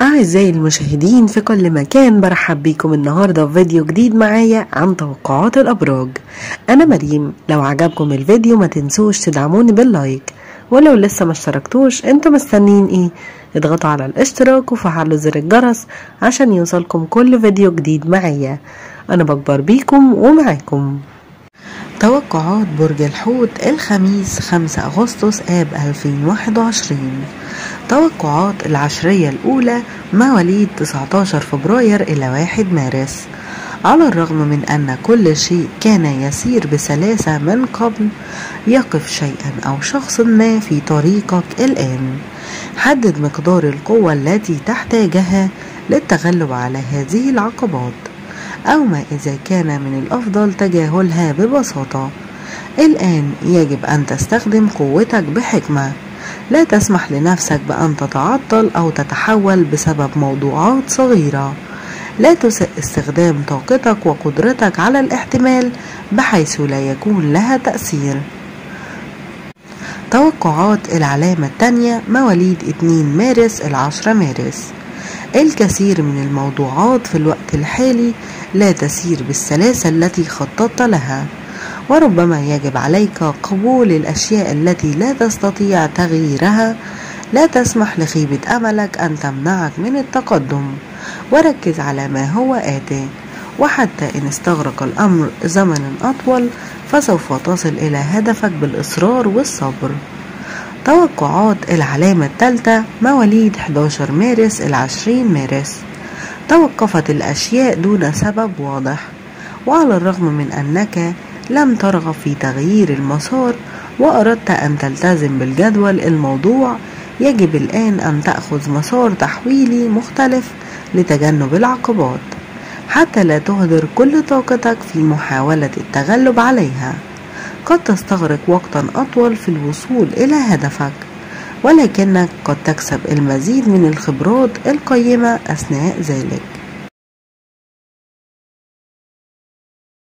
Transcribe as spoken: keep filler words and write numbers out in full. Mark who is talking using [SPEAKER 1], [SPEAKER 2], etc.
[SPEAKER 1] أعزائي المشاهدين في كل مكان، برحب بيكم النهاردة في فيديو جديد معايا عن توقعات الأبراج. أنا مريم. لو عجبكم الفيديو ما تنسوش تدعموني باللايك، ولو لسه ما اشتركتوش انتوا مستنين ايه؟ اضغطوا على الاشتراك وفعلوا زر الجرس عشان يوصلكم كل فيديو جديد معايا. أنا بكبر بيكم ومعاكم. توقعات برج الحوت الخميس خمسة أغسطس آب ألفين وواحد وعشرين. توقعات العشرية الأولى مواليد تسعتاشر فبراير إلى واحد مارس. على الرغم من أن كل شيء كان يسير بسلاسة من قبل، يقف شيئا أو شخص ما في طريقك الآن. حدد مقدار القوة التي تحتاجها للتغلب على هذه العقبات، أو ما إذا كان من الأفضل تجاهلها ببساطة. الآن يجب أن تستخدم قوتك بحكمة. لا تسمح لنفسك بأن تتعطل أو تتحول بسبب موضوعات صغيرة. لا تسئ استخدام طاقتك وقدرتك على الاحتمال بحيث لا يكون لها تأثير. توقعات العلامة الثانية مواليد اتنين مارس إلى عشرة مارس. الكثير من الموضوعات في الوقت الحالي لا تسير بالسلاسة التي خططت لها، وربما يجب عليك قبول الأشياء التي لا تستطيع تغييرها. لا تسمح لخيبة أملك أن تمنعك من التقدم، وركز على ما هو آتي. وحتى إن استغرق الأمر زمنا أطول فسوف تصل إلى هدفك بالإصرار والصبر. توقعات العلامة الثالثة مواليد حداشر مارس إلى عشرين مارس. توقفت الأشياء دون سبب واضح، وعلى الرغم من أنك لم ترغب في تغيير المسار وأردت أن تلتزم بالجدول، الموضوع يجب الآن أن تأخذ مسار تحويلي مختلف لتجنب العقبات، حتى لا تهدر كل طاقتك في محاولة التغلب عليها. قد تستغرق وقتا أطول في الوصول إلى هدفك، ولكنك قد تكسب المزيد من الخبرات القيمة أثناء ذلك.